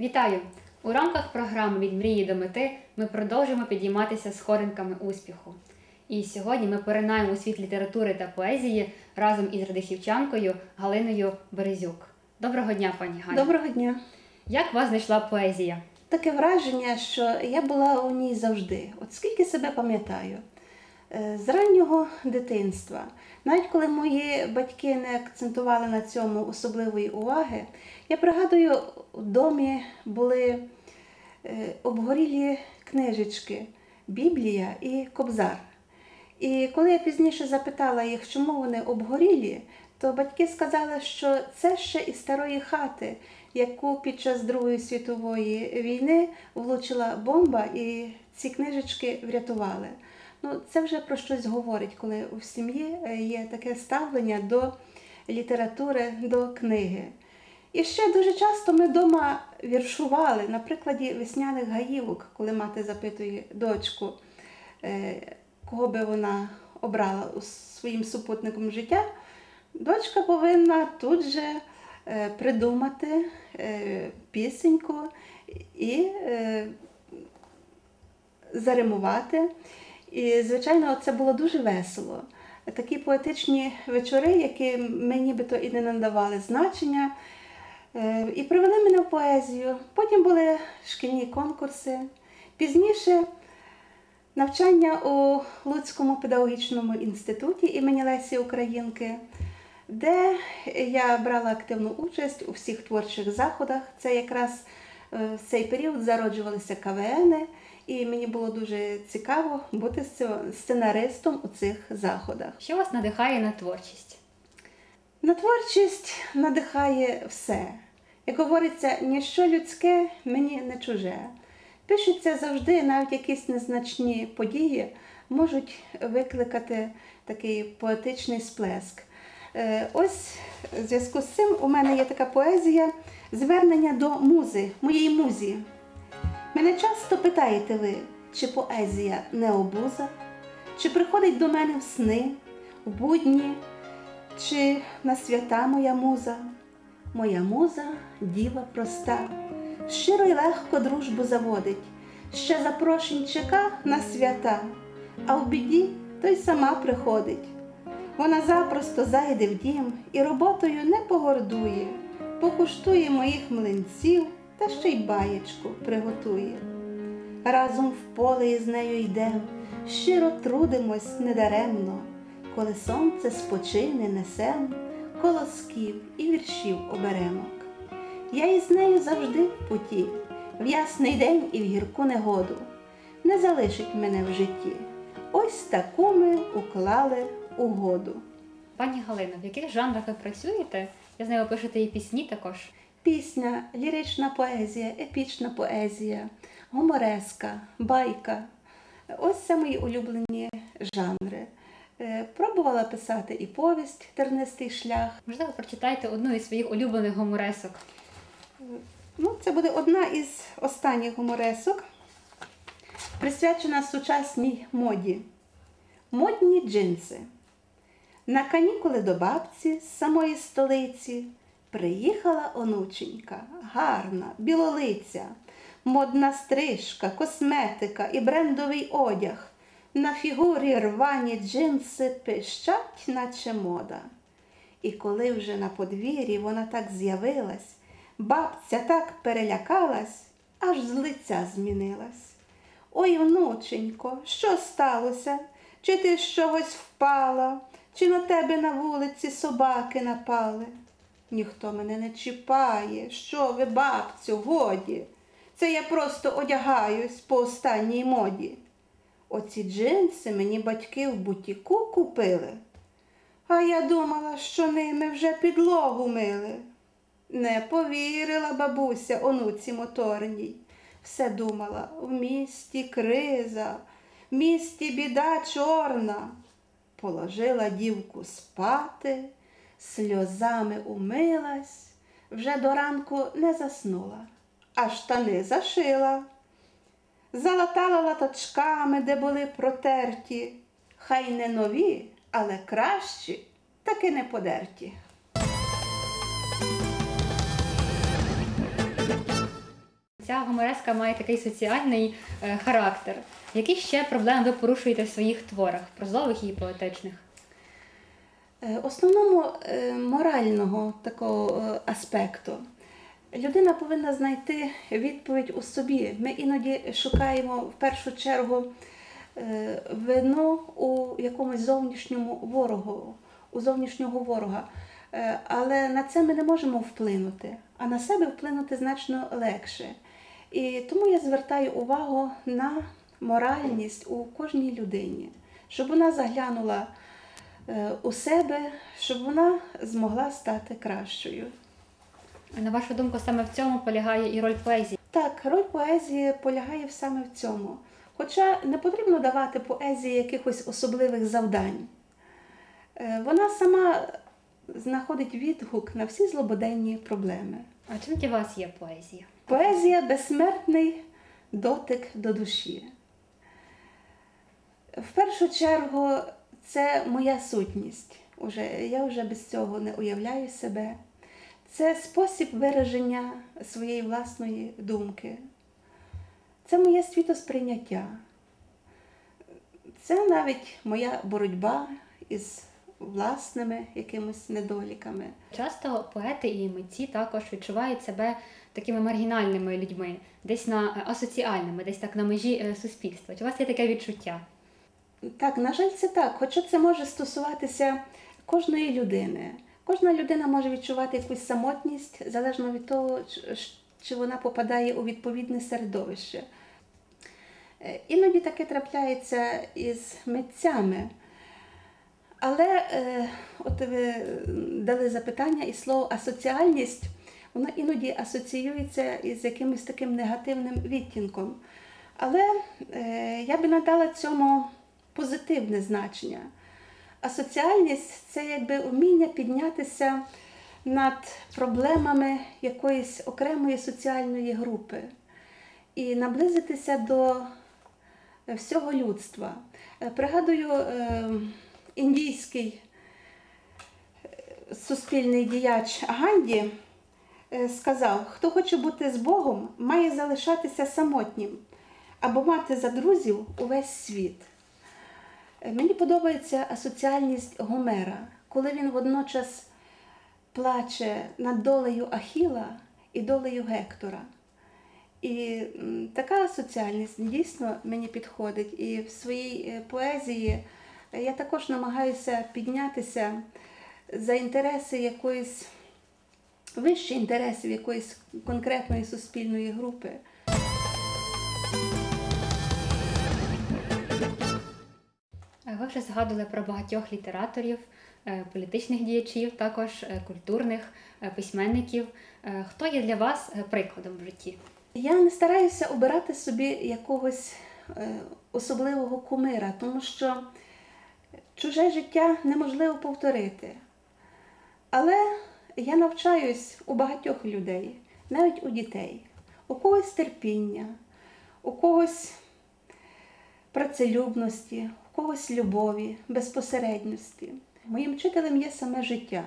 Вітаю! У рамках програми «Від мрії до мети» ми продовжуємо підійматися сходинками успіху. І сьогодні ми поринаємо у світ літератури та поезії разом із радихівчанкою Галиною Березюк. Доброго дня, пані Галя! Доброго дня! Як вас знайшла поезія? Таке враження, що я була у ній завжди. От скільки себе пам'ятаю. З раннього дитинства. Навіть коли мої батьки не акцентували на цьому особливої уваги, я пригадую, в домі були обгорілі книжечки «Біблія» і «Кобзар». І коли я пізніше запитала їх, чому вони обгорілі, то батьки сказали, що це ще із старої хати, яку під час Другої світової війни влучила бомба, і ці книжечки врятували. Це вже про щось говорить, коли в сім'ї є таке ставлення до літератури, до книги. І ще дуже часто ми вдома віршували, на прикладі «Весняних гаївок», коли мати запитує дочку, кого би вона обрала своїм супутником життя, дочка повинна тут же придумати пісеньку і заримувати. І, звичайно, це було дуже весело. Такі поетичні вечори, які ми нібито і не надавали значення, і привели мене в поезію. Потім були шкільні конкурси. Пізніше навчання у Луцькому педагогічному інституті імені Лесі Українки, де я брала активну участь у всіх творчих заходах. Це якраз в цей період зароджувалися КВНи, і мені було дуже цікаво бути сценаристом у цих заходах. Що вас надихає на творчість? На творчість надихає все. Як говориться, ніщо людське мені не чуже. Пишеться завжди, навіть якісь незначні події можуть викликати такий поетичний сплеск. Ось в зв'язку з цим у мене є така поезія «Звернення до музи», моєї музі. Мене часто питаєте ви, чи поезія не обуза, чи приходить до мене в сни, в будні, чи на свята моя муза. Моя муза – діва проста, щиро й легко дружбу заводить, ще запрошень чека на свята, а в біді то й сама приходить. Вона запросто зайде в дім і роботою не погордує, покуштує моїх млинців та ще й баєчку приготує. Разом в поле із нею йдем, щиро трудимось недаремно, коли сонце спочине несем, колосків і віршів оберемок. Я із нею завжди в путі, в ясний день і в гірку негоду, не залишить мене в житті. Ось таку ми уклали угоду. Пані Галино, в яких жанрах ви працюєте? Я знаю, ви пишете і пісні також. Пісня, лірична поезія, епічна поезія, гумореска, байка. Ось це мої улюблені жанри. Пробувала писати і повість «Тернистий шлях». Можливо, прочитайте одну із своїх улюблених гуморесок. Це буде одна із останніх гуморесок, присвячена сучасній моді. Модні джинси. На канікули до бабці з самої столиці приїхала онученька, гарна, білолиця, модна стрижка, косметика і брендовий одяг. На фігурі рвані джинси пищать, наче мода. І коли вже на подвір'ї вона так з'явилась, бабця так перелякалась, аж з лиця змінилась. Ой, внученько, що сталося? Чи ти з чогось впала? Чи на тебе на вулиці собаки напали? Ніхто мене не чіпає. Що ви, бабцю, годі? Це я просто одягаюсь по останній моді. Оці джинси мені батьки в бутіку купили. А я думала, що ними вже підлогу мили. Не повірила бабуся онуці моторній. Все думала, в місті криза, в місті біда чорна. Положила дівку спати, сльозами умилась, вже до ранку не заснула, а штани зашила. Залатала латочками, де були протерті, хай не нові, але кращі, таки не подерті. ця гумореска має такий соціальний характер. Які ще проблеми ви порушуєте в своїх творах, прозових і поетичних? Основному морального такого аспекту. Людина повинна знайти відповідь у собі. Ми іноді шукаємо в першу чергу вину у якомусь зовнішньому ворогу, у зовнішнього ворога. Але на це ми не можемо вплинути, а на себе вплинути значно легше. І тому я звертаю увагу на моральність у кожній людині, щоб вона заглянула у себе, щоб вона змогла стати кращою. На вашу думку, саме в цьому полягає і роль поезії? Так, роль поезії полягає саме в цьому. Хоча не потрібно давати поезії якихось особливих завдань. Вона сама знаходить відгук на всі злободенні проблеми. А чим для вас є поезія? Поезія – безсмертний дотик до душі. В першу чергу, це моя сутність. Я вже без цього не уявляю себе. Це спосіб вираження своєї власної думки. Це моє світосприйняття. Це навіть моя боротьба із власними якимось недоліками. Часто поети і митці також відчувають себе такими маргінальними людьми, десь на асоціальними, десь так на межі суспільства. Чи у вас є таке відчуття? Так, на жаль, це так. Хоча це може стосуватися кожної людини. Кожна людина може відчувати якусь самотність, залежно від того, чи вона попадає у відповідне середовище. Іноді таке трапляється із митцями. Але от ви дали запитання, і слово асоціальність, воно іноді асоціюється із якимось таким негативним відтінком. Але я би надала цьому позитивне значення. Асоціальність – це якби вміння піднятися над проблемами якоїсь окремої соціальної групи і наблизитися до всього людства. Пригадую, індійський суспільний діяч Ганді сказав: хто хоче бути з Богом, має залишатися самотнім або мати за друзів увесь світ. Мені подобається асоціальність Гомера, коли він водночас плаче над долею Ахіла і долею Гектора. І така асоціальність дійсно мені підходить. І в своїй поезії я також намагаюся піднятися за інтереси якоїсь, вищі інтересів якоїсь конкретної суспільної групи. Ви вже згадували про багатьох літераторів, політичних діячів, також культурних письменників. Хто є для вас прикладом в житті? Я не стараюся обирати собі якогось особливого кумира, тому що чуже життя неможливо повторити. Але я навчаюсь у багатьох людей, навіть у дітей. У когось терпіння, у когось працелюбності, у когось любові, безпосередності. Моїм вчителем є саме життя.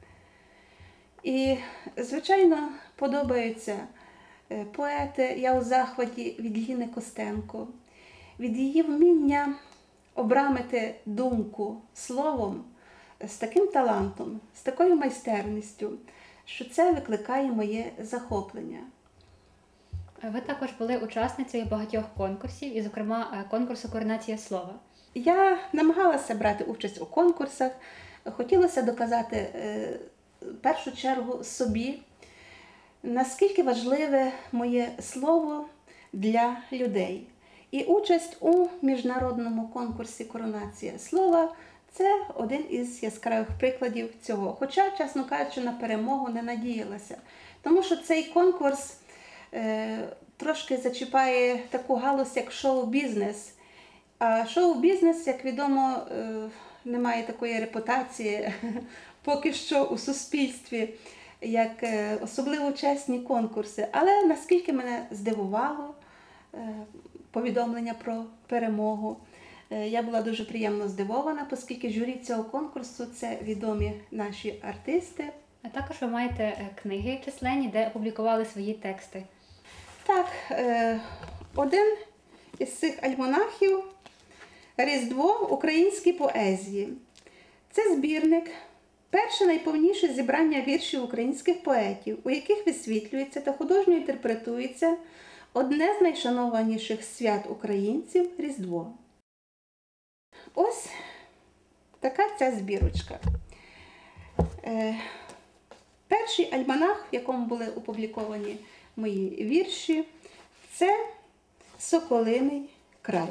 І, звичайно, подобаються поети. Я у захваті від Ліни Костенко, від її вміння обрамити думку словом з таким талантом, з такою майстерністю, що це викликає моє захоплення. Ви також були учасницею багатьох конкурсів, і, зокрема, конкурсу «Коронація слова». Я намагалася брати участь у конкурсах, хотілося доказати в першу чергу собі, наскільки важливе моє слово для людей. І участь у міжнародному конкурсі «Коронація слова» – це один із яскравих прикладів цього. Хоча, чесно кажучи, на перемогу не надіялася. Тому що цей конкурс трошки зачіпає таку галузь, як шоу-бізнес. А шоу-бізнес, як відомо, не має такої репутації поки що у суспільстві, як особливо чесні конкурси. Але наскільки мене здивувало повідомлення про перемогу, я була дуже приємно здивована, оскільки журі цього конкурсу – це відомі наші артисти. А також ви маєте книги численні, де опублікували свої тексти. Так, один із цих альманахів «Різдво українській поезії». Це збірник, перше найповніше зібрання віршів українських поетів, у яких висвітлюється та художньо інтерпретується одне з найшанованіших свят українців – Різдво. Ось така ця збірочка. Перший альманах, в якому були опубліковані мої вірші, це Соколиний край.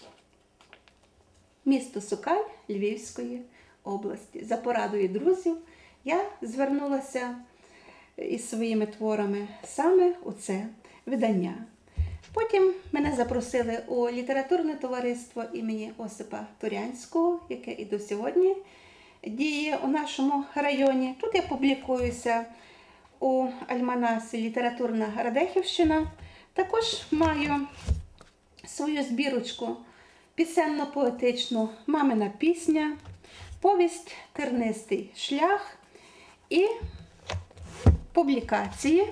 Місто Сокаль Львівської області. За порадою друзів я звернулася із своїми творами саме у це видання. Потім мене запросили у літературне товариство імені Осипа Турянського, яке і до сьогодні діє у нашому районі. Тут я публікуюся у альманасі «Літературна Радехівщина». Також маю свою збірочку пісенно-поетичну «Мамина пісня», повість «Тернистий шлях» і публікації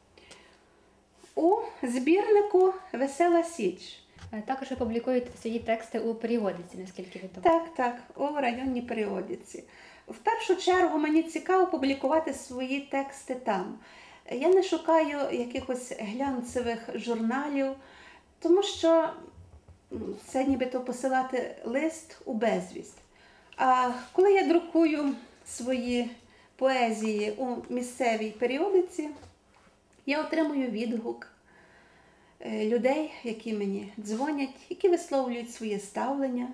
у збірнику «Весела Січ». Також ви публікуєте свої тексти у періодиці, наскільки відомо. Так, у районній періодиці. В першу чергу мені цікаво публікувати свої тексти там. Я не шукаю якихось глянцевих журналів, тому що це нібито посилати лист у безвість. А коли я друкую свої поезії у місцевій періодиці, я отримую відгук людей, які мені дзвонять, які висловлюють своє ставлення.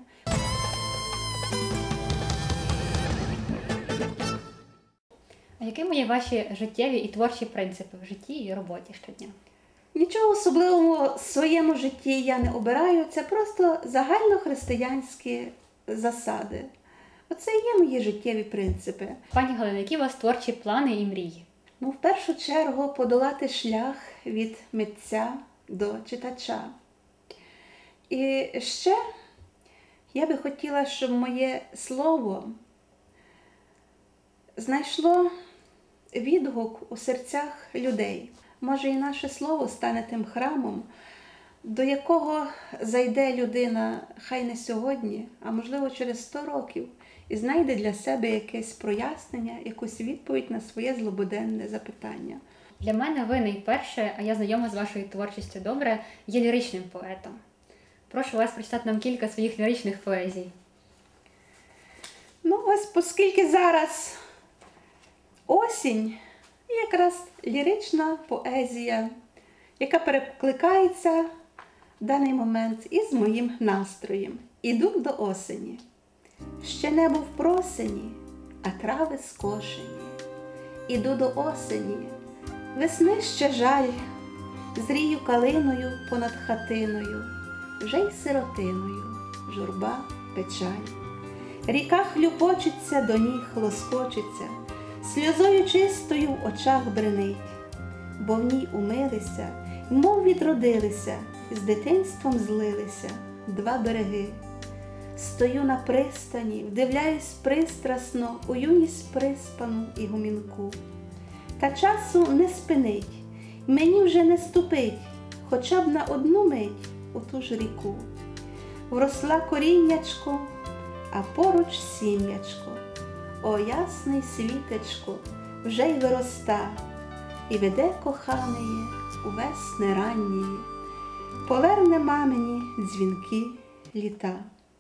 А якими є ваші життєві і творчі принципи в житті і роботі щодня? Нічого особливого в своєму житті я не обираю, це просто загальнохристиянські засади. Оце і є мої життєві принципи. Пані Галино, які у вас творчі плани і мрії? В першу чергу подолати шлях від митця до читача. І ще я би хотіла, щоб моє слово знайшло відгук у серцях людей. Може, і наше слово стане тим храмом, до якого зайде людина, хай не сьогодні, а можливо через 100 років, і знайде для себе якесь прояснення, якусь відповідь на своє злободенне запитання. Для мене ви найперше, а я знайома з вашою творчістю добре, є ліричним поетом. Прошу вас прочитати нам кілька своїх ліричних поезій. Ось, оскільки зараз осінь, якраз лірична поезія, яка перекликається в даний момент із моїм настроєм. Іду до осені. Ще небо в просені, а трави скошені. Іду до осені, весни ще жаль, зрію калиною понад хатиною, вже й сиротиною, журба, печаль. Ріка хлюпочеться, до ніг лоскочиться, сльозою чистою в очах бренить, бо в ній умилися, мов відродилися, з дитинством злилися два береги. Стою на пристані, вдивляюсь пристрасно у юність приспану і гумінку. Та часу не спинить, мені вже не ступить, хоча б на одну мить у ту ж ріку. Вросла коріннячко, а поруч сім'ячко. О, ясний світечко, вже й вироста, і веде коханої у весни ранньої, поверне мамині дзвінки літа.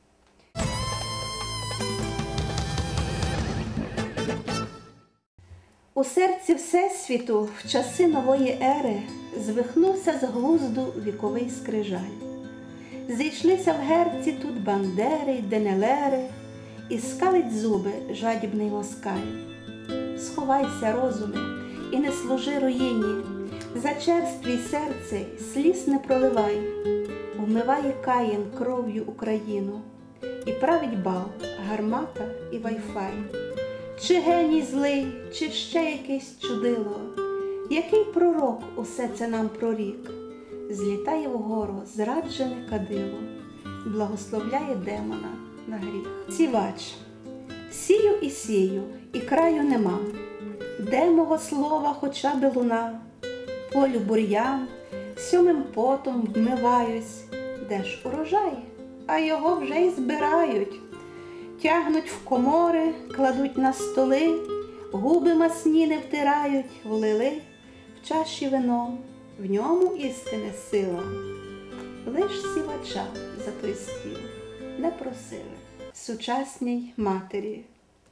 У серці Всесвіту в часи нової ери звихнувся з глузду віковий скрижаль. Зійшлися в герці тут бандери й денелери, і скалить зуби жадібний москаль. Сховайся, розуме, і не служи руїні, зачерствій серце, сліз не проливай. Вмиває Каїн кров'ю Україну, і править бал, гармата і вайфай. Чи геній злий, чи ще якесь чудило, який пророк усе це нам прорік? Злітає вгору зраджене кадило, благословляє демона на гріх. Сівач. Сію і сію, і краю нема, де мого слова хоча би луна, полю бур'ян, сьомим потом вмиваюсь, де ж урожай, а його вже й збирають. Тягнуть в комори, кладуть на столи, губи масні не втирають, влили в чаші вино, в ньому істини сила. Лиш сівача за той стіл не просили сучасній матері.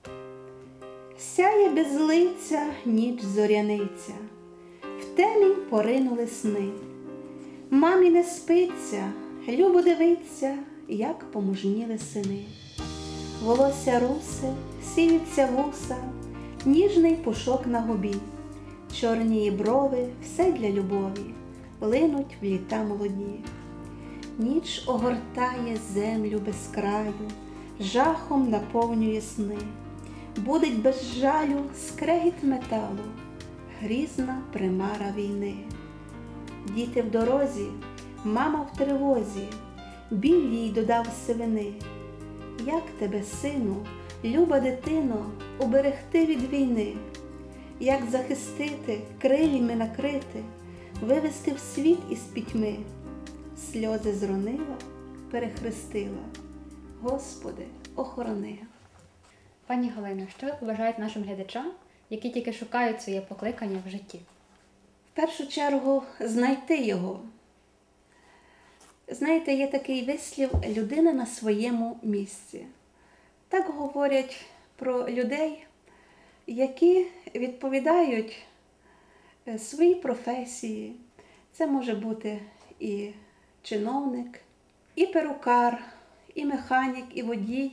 Сяє безлиця ніч зоряниця, в темінь поринули сни. Мамі не спиться, любо дивиться, як помужніли сини. Волосся русе, сіються вуса, ніжний пушок на губі. Чорні її брови, все для любові, линуть в літа молоді. Ніч огортає землю без краю, жахом наповнює сни. Будить без жалю скрегіт металу, грізна примара війни. Діти в дорозі, мама в тривозі, біль їй додав сивини. Як тебе, сину, люба дитино, уберегти від війни? Як захистити, крилями накрити, вивести в світ із пітьми? Сльози зронила, перехрестила, Господи, охорони. Пані Галино, що ви побажаєте нашим глядачам, які тільки шукають своє покликання в житті? В першу чергу знайти його. Знаєте, є такий вислів «людина на своєму місці». Так говорять про людей, які відповідають своїй професії. Це може бути і чиновник, і перукар, і механік, і водій.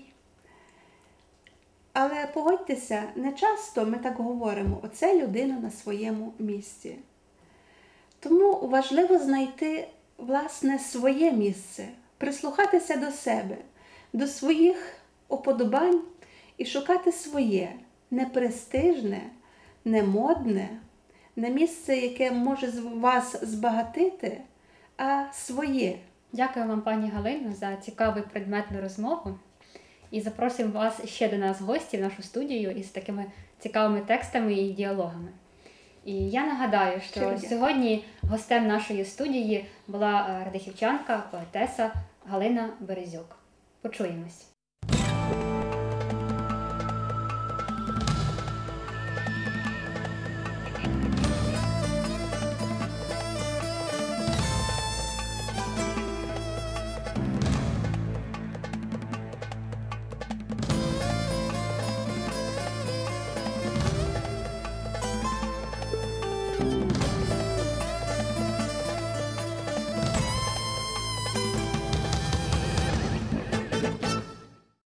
Але погодьтеся, не часто ми так говоримо, оце людина на своєму місці. Тому важливо знайти, власне, своє місце, прислухатися до себе, до своїх уподобань і шукати своє, не престижне, не модне, не місце, яке може вас збагатити, а своє. Дякую вам, пані Галино, за цікаву і предметну розмову. І запрошуємо вас ще до нас в гості в нашу студію із такими цікавими текстами і діалогами. І я нагадаю, що сьогодні гостем нашої студії була радихівчанка, поетеса Галина Березюк. Почуємось.